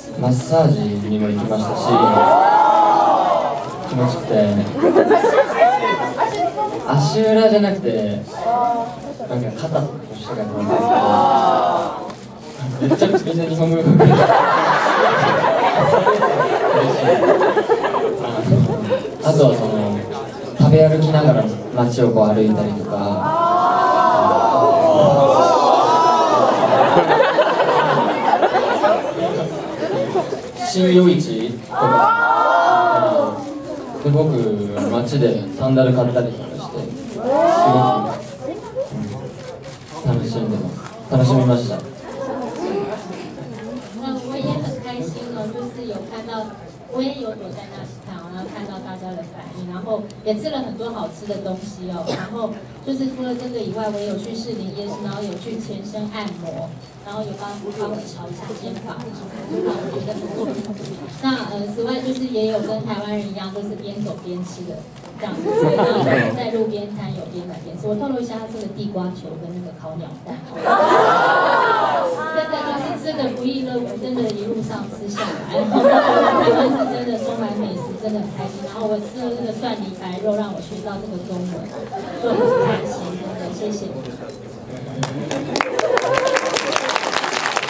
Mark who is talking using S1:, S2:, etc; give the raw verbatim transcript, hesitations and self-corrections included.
S1: マッサージにも行きましたし、気持ちよくて、足裏じゃなくて、なんか肩と腰とかやってますけど、めっちゃみんな日本語嬉しい。あとはその食べ歩きながら街をこう歩いたりとか。新夜市とかで僕街でサンダル買ったりとかしてすごく、うん、楽しんでます楽しみました。
S2: 我也很开心哦，就是有看到，我也有躲在那食堂，然后看到大家的反应，然后也吃了很多好吃的东西哦。然后就是除了这个以外，我也有去士林夜市，然后有去全身按摩，然后有帮帮我瞧一下肩膀，让我觉得不错。那呃，此外就是也有跟台湾人一样，就是边走边吃的这样子，所以然后在路边摊有边买边吃。我透露一下，它这个地瓜球跟那个烤鸟蛋。真的就是吃的不亦乐乎，真的一路上吃下来，然后他们是真的充满美食，真的很开心。然后我吃了这个蒜泥白肉，让我学到这个中文，就很开心，真的谢谢。